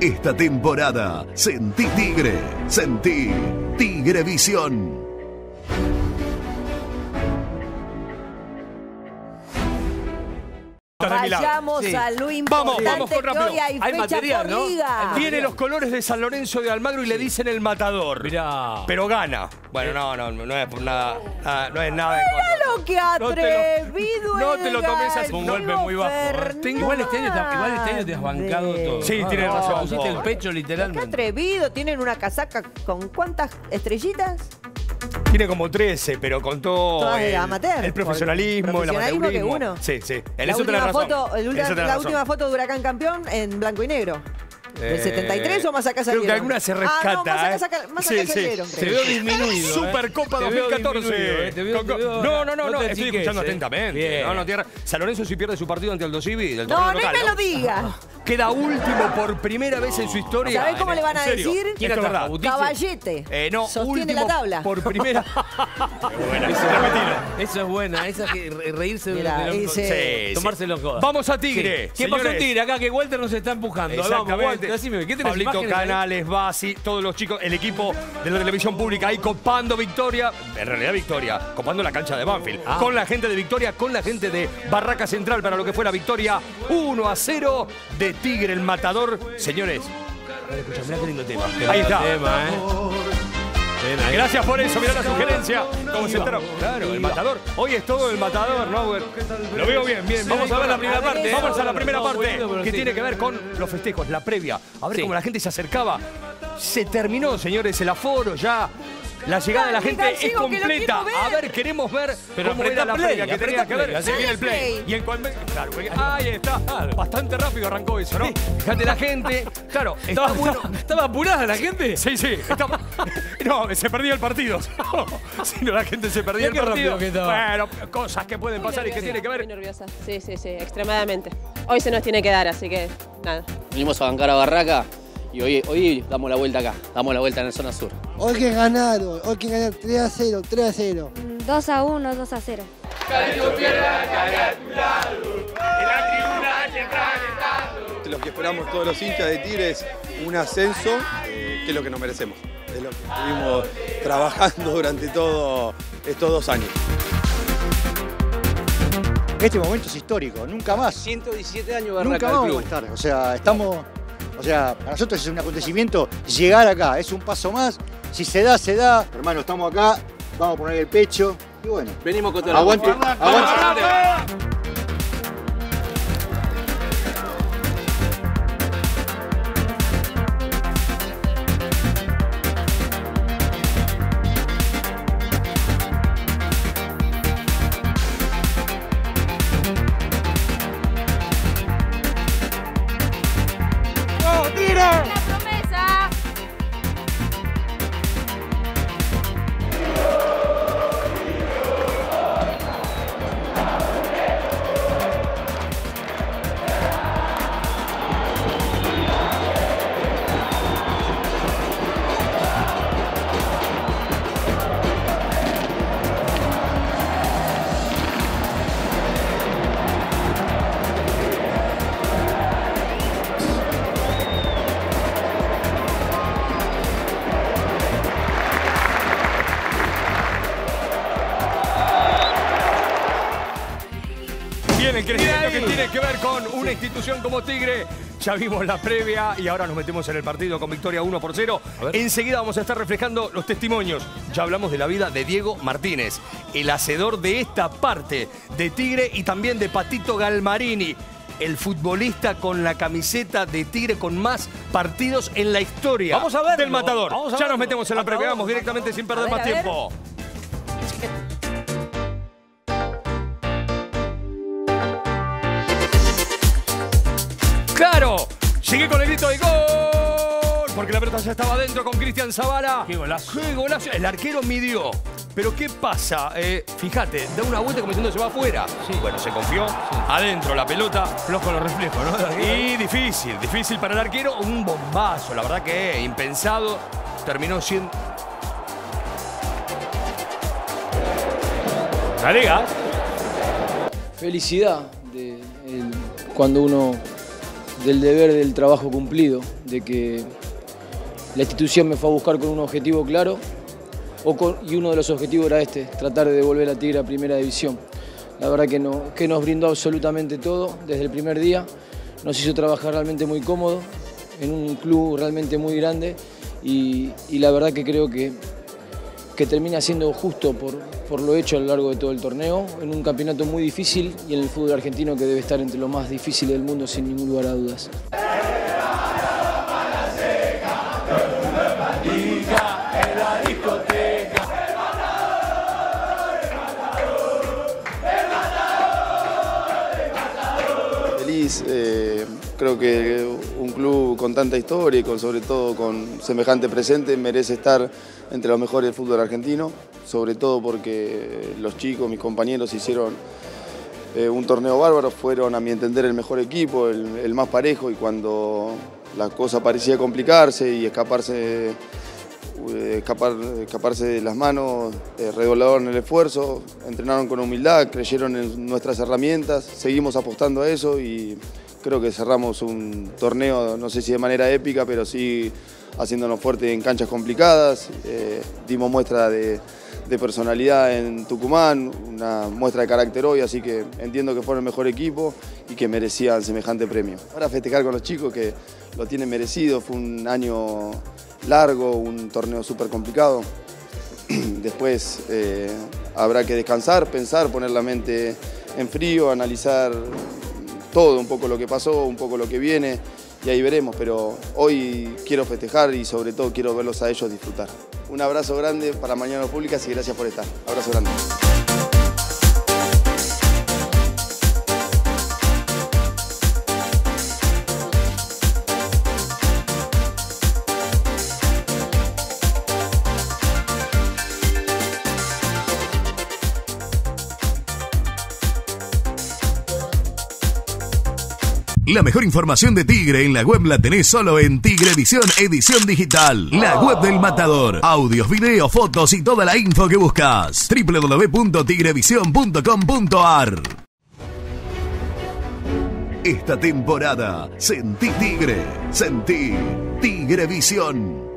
Esta temporada, sentí Tigre, sentí Tigrevisión. Vayamos a lo importante. Vamos con rápido. Que hoy hay fecha material, por ¿no? liga. Tiene los colores de San Lorenzo de Almagro y le dicen el matador. Mirá. Pero gana. Bueno, no es por nada. No es nada. Mira lo que atrevido. No te lo tomes así. Un golpe muy bajo. Igual este año te has bancado todo. Sí, tienes razón. Pusiste el pecho Qué literalmente. atrevido. Tienen una casaca con ¿cuántas estrellitas? Tiene como 13, pero con todo Todas de amateur. el profesionalismo, el Profesionalismo amateurismo. que uno. Sí. En La eso tenés última razón. foto, la última foto de Huracán campeón en blanco y negro. ¿Del 73 o más acá salieron? Creo que alguna se rescata. No, más acá salieron. Te veo disminuido. Supercopa Te veo 2014. disminuido, te veo- No, te estoy chiques, escuchando atentamente. Bien. No, tierra. San Lorenzo si pierde su partido ante Aldo Civi del No, torneo no local, me lo digas. Queda último por primera vez en su historia. ¿Sabés cómo le van a ¿En serio? decir? ¿Quién Esto es ataja? verdad. Caballete. No, sostiene último la tabla. por primera. Eso es buena, esa que reírse Mirá, de dice- tomárselo en joda. Vamos a Tigre. Sí. ¿Qué pasó señores? Tigre? Acá que Walter nos está empujando. Vamos, Exactamente. Walter, decime, ¿qué tenés Pablito imágenes ahí? Canales, Basi, todos los chicos, el equipo de la televisión pública ahí copando Victoria, en realidad Victoria, copando la cancha de Banfield, con la gente de Victoria, con la gente de Barraca Central para lo que fue la victoria 1-0 de Tigre, el matador. Señores, escucha, mirá qué lindo tema. Ahí está. Bien ahí. Gracias por eso, mirá la sugerencia. ¿Cómo se enteró? Claro, el matador. Hoy es todo el matador, ¿no? Lo veo bien. Vamos a ver la primera parte. Vamos a la primera parte, que tiene que ver con los festejos, la previa. A ver cómo la gente se acercaba. Se terminó, señores, el aforo ya. La llegada de la gente es Gallego, que lo completa. quiero ver. A ver, queremos ver Pero cómo apretá era la play, previa que tenía apretá que ver. play, Se viene el play. play. Y en cual... Claro, ahí está. Bastante rápido arrancó eso, ¿no? Fíjate la gente. Claro, estaba bueno. ¿Estaba apurada la gente? Sí. No, se perdía el partido. Si no, la gente se perdía el Mirá qué partido. rápido que estaba. Bueno, cosas que pueden pasar y que tiene que Muy ver. nerviosa, sí, extremadamente. Hoy se nos tiene que dar, así que nada. Venimos a bancar a Barraca y hoy damos la vuelta acá, damos la vuelta en la zona sur. Hoy que ganaron, 3-0, 3-0. 2-1, 2-0. Lo que esperamos todos los hinchas de Tigre es un ascenso, que es lo que nos merecemos. Es lo que estuvimos trabajando durante todos estos 2 años. Este momento es histórico, nunca más. 117 años Barraca Nunca del más club. vamos a estar. O sea, para nosotros es un acontecimiento llegar acá, es un paso más. Si se da, se da. Hermano, estamos acá, vamos a poner el pecho y bueno. Venimos con todo el Aguante, amor. aguante. ¡La promesa! Bien, el crecimiento que tiene que ver con una institución como Tigre. Ya vimos la previa y ahora nos metemos en el partido con victoria 1-0. Enseguida vamos a estar reflejando los testimonios. Ya hablamos de la vida de Diego Martínez, el hacedor de esta parte de Tigre y también de Patito Galmarini, el futbolista con la camiseta de Tigre con más partidos en la historia. Vamos a verlo. Del Matador. Vamos a Ya nos verlo. metemos en la previa. Matador. Vamos directamente sin perder A ver, más a ver. tiempo. ¡Claro! Llegué con el grito de gol. Porque la pelota ya estaba adentro con Cristian Zavala. ¡Qué golazo! ¡Qué golazo! El arquero midió. Pero ¿qué pasa? Fíjate, da una vuelta como diciendo se va afuera. Sí. Bueno, se confió. Adentro la pelota. Flojo los reflejos, ¿no? Y difícil para el arquero. Un bombazo, la verdad que impensado. Terminó siendo... Galega. Felicidad cuando uno del deber del trabajo cumplido, de que la institución me fue a buscar con un objetivo claro y uno de los objetivos era tratar de devolver a Tigre a Primera División. La verdad que nos brindó absolutamente todo desde el primer día, nos hizo trabajar realmente muy cómodo, en un club realmente muy grande y la verdad que creo que termina siendo justo por lo hecho a lo largo de todo el torneo, en un campeonato muy difícil y en el fútbol argentino que debe estar entre los más difíciles del mundo sin ningún lugar a dudas. Feliz, creo que un club con tanta historia y sobre todo con semejante presente merece estar entre los mejores del fútbol argentino, sobre todo porque los chicos, mis compañeros, hicieron un torneo bárbaro, fueron a mi entender el mejor equipo, el más parejo, y cuando la cosa parecía complicarse y escaparse de las manos, redoblaron el esfuerzo, entrenaron con humildad, creyeron en nuestras herramientas, seguimos apostando a eso y creo que cerramos un torneo, no sé si de manera épica, pero sí haciéndonos fuertes en canchas complicadas. Dimos muestra de personalidad en Tucumán, una muestra de carácter hoy, así que entiendo que fueron el mejor equipo y que merecían semejante premio. Ahora festejar con los chicos que lo tienen merecido, fue un año largo, un torneo súper complicado. Después habrá que descansar, pensar, poner la mente en frío, analizar todo, un poco lo que pasó, un poco lo que viene, y ahí veremos, pero hoy quiero festejar y sobre todo quiero verlos a ellos disfrutar. Un abrazo grande para Mañanas Públicas y gracias por estar. Abrazo grande. La mejor información de Tigre en la web la tenés solo en Tigrevisión Edición Digital. La web del Matador. Audios, videos, fotos y toda la info que buscas. www.tigrevision.com.ar. Esta temporada, sentí Tigre, sentí Tigrevisión.